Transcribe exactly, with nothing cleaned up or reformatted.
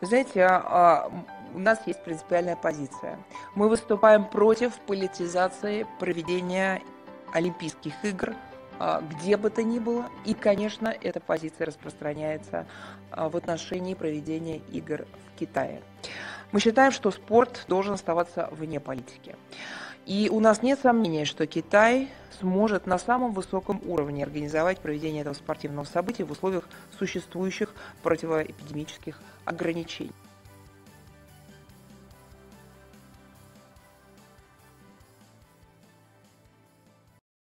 Вы знаете, а, м, у нас есть принципиальная позиция. Мы выступаем против политизации проведения Олимпийских игр, а, где бы то ни было. И, конечно, эта позиция распространяется а, в отношении проведения игр в Китае. Мы считаем, что спорт должен оставаться вне политики. И у нас нет сомнения, что Китай сможет на самом высоком уровне организовать проведение этого спортивного события в условиях существующих противоэпидемических ограничений.